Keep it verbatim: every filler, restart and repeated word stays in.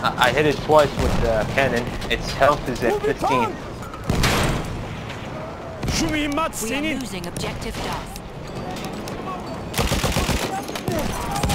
I, I hit it twice with the cannon. Its health is at fifteen. We are losing objective Duff.